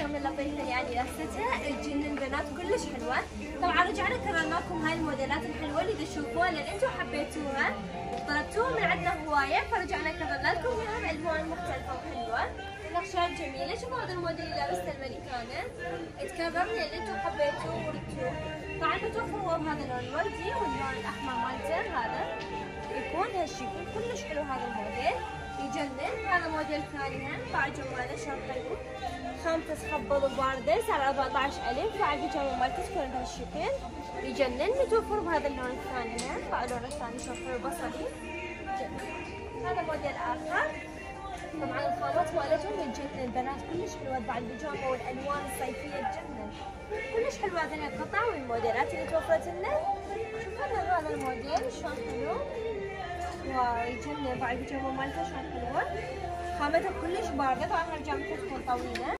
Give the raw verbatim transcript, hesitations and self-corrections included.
البيجامه اللطيفه اللي يعني لابستها تجنن بنات كلش حلوه. طبعا رجعنا كررنا لكم هاي الموديلات الحلوه اللي تشوفوها لان انتم حبيتوها طلبتوها من عندنا هوايه، فرجعنا كررنا لكم اياها بالوان مختلفه وحلوه، نقشات جميله. شوفوا هذا الموديل اللي لابسته الملكانه تكرر لان انتم حبيتوه وردتوه. طبعا متوفر هو بهذا اللون الوردي واللون الاحمر مالته، هذا يكون هالشكل كلش حلو. هذا الموديل يجنن. هذا موديل ثاني هم باع جماله شلون حلو، خامته تخبل وبارده، سعر أربعة عشر ألف. باع البيجامه مالته تكون بهالشكل يجنن. متوفر بهذا اللون الثاني هم، باع اللون الثاني شلون حلو بصلي يجنن. هذا موديل اخر. طبعا الخامات مالتهم تجنن البنات كلش حلوه. باع البيجامه والالوان الصيفيه تجنن كلش حلوه. هذه القطع والموديلات اللي توفرت لنا. شوفوا هذا الموديل شلون حلو، واو يجنن. باع البيجامه مالته شلون حلوه، خامتها كلش بارده. طبعا هالجامته تكون طويله.